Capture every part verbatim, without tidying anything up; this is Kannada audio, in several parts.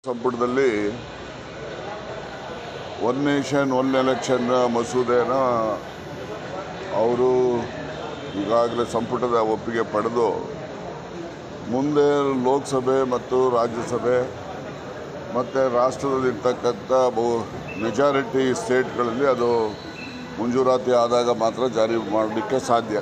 ಸಂಪುಟದಲ್ಲಿ ಒನ್ ನೇಷನ್ ಒನ್ ಎಲೆಕ್ಷನ್ ಮಸೂದೆನ ಅವರು ಈಗಾಗಲೇ ಸಂಪುಟದ ಒಪ್ಪಿಗೆ ಪಡೆದು ಮುಂದೆ ಲೋಕಸಭೆ ಮತ್ತು ರಾಜ್ಯಸಭೆ ಮತ್ತು ರಾಷ್ಟ್ರದಲ್ಲಿರ್ತಕ್ಕಂಥ ಬಹು ಮೆಜಾರಿಟಿ ಸ್ಟೇಟ್ಗಳಲ್ಲಿ ಅದು ಮಂಜೂರಾತಿ ಆದಾಗ ಮಾತ್ರ ಜಾರಿ ಮಾಡಲಿಕ್ಕೆ ಸಾಧ್ಯ.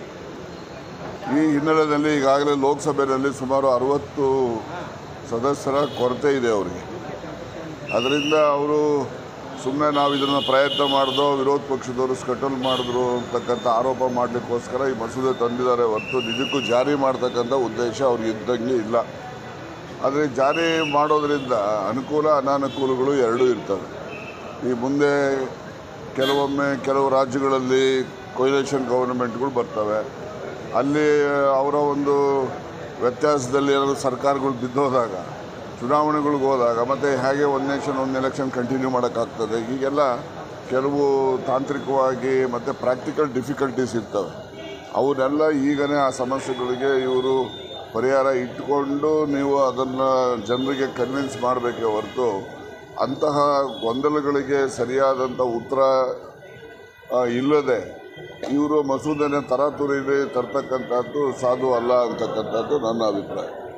ಈ ಹಿನ್ನೆಲೆಯಲ್ಲಿ ಈಗಾಗಲೇ ಲೋಕಸಭೆಯಲ್ಲಿ ಸುಮಾರು ಅರವತ್ತು ಸದಸ್ಯರ ಕೊರತೆ ಇದೆ ಅವರಿಗೆ. ಅದರಿಂದ ಅವರು ಸುಮ್ಮನೆ ನಾವು ಇದನ್ನು ಪ್ರಯತ್ನ ಮಾಡಿದೋ ವಿರೋಧ ಪಕ್ಷದವರು ಸ್ಕಟಲ್ ಮಾಡಿದ್ರು ಅಂತಕ್ಕಂಥ ಆರೋಪ ಮಾಡಲಿಕ್ಕೋಸ್ಕರ ಈ ಮಸೂದೆ ತಂದಿದ್ದಾರೆ ಹೊರತು ನಿಜಕ್ಕೂ ಜಾರಿ ಮಾಡ್ತಕ್ಕಂಥ ಉದ್ದೇಶ ಅವ್ರಿಗೆ ಇದ್ದಂಗೆ ಇಲ್ಲ. ಆದರೆ ಜಾರಿ ಮಾಡೋದರಿಂದ ಅನುಕೂಲ ಅನಾನುಕೂಲಗಳು ಎರಡೂ ಇರ್ತವೆ. ಈ ಮುಂದೆ ಕೆಲವೊಮ್ಮೆ ಕೆಲವು ರಾಜ್ಯಗಳಲ್ಲಿ ಕೊಯ್ಲೇಷನ್ ಗೌರ್ಮೆಂಟ್ಗಳು ಬರ್ತವೆ. ಅಲ್ಲಿ ಅವರ ಒಂದು ವ್ಯತ್ಯಾಸದಲ್ಲಿ ಏನಾದರೂ ಸರ್ಕಾರಗಳು ಬಿದ್ದೋದಾಗ ಚುನಾವಣೆಗಳಿಗೆ ಹೋದಾಗ ಮತ್ತು ಹೇಗೆ one nation one election continue ಮಾಡೋಕ್ಕಾಗ್ತದೆ. ಹೀಗೆಲ್ಲ ಕೆಲವು ತಾಂತ್ರಿಕವಾಗಿ ಮತ್ತು ಪ್ರಾಕ್ಟಿಕಲ್ ಡಿಫಿಕಲ್ಟೀಸ್ ಇರ್ತವೆ. ಅವನ್ನೆಲ್ಲ ಈಗಲೇ ಆ ಸಮಸ್ಯೆಗಳಿಗೆ ಇವರು ಪರಿಹಾರ ಇಟ್ಟುಕೊಂಡು ನೀವು ಅದನ್ನು ಜನರಿಗೆ ಕನ್ವಿನ್ಸ್ ಮಾಡಬೇಕೇ ಹೊರತು ಅಂತಹ ಗೊಂದಲಗಳಿಗೆ ಸರಿಯಾದಂಥ ಉತ್ತರ ಇಲ್ಲದೆ ಇವರು ಮಸೂದೆನ ತರಾತುರಿಯಲ್ಲಿ ತರ್ತಕ್ಕಂಥದ್ದು ಸಾಧು ಅಲ್ಲ ಅಂತಕ್ಕಂಥದ್ದು ನನ್ನ ಅಭಿಪ್ರಾಯ.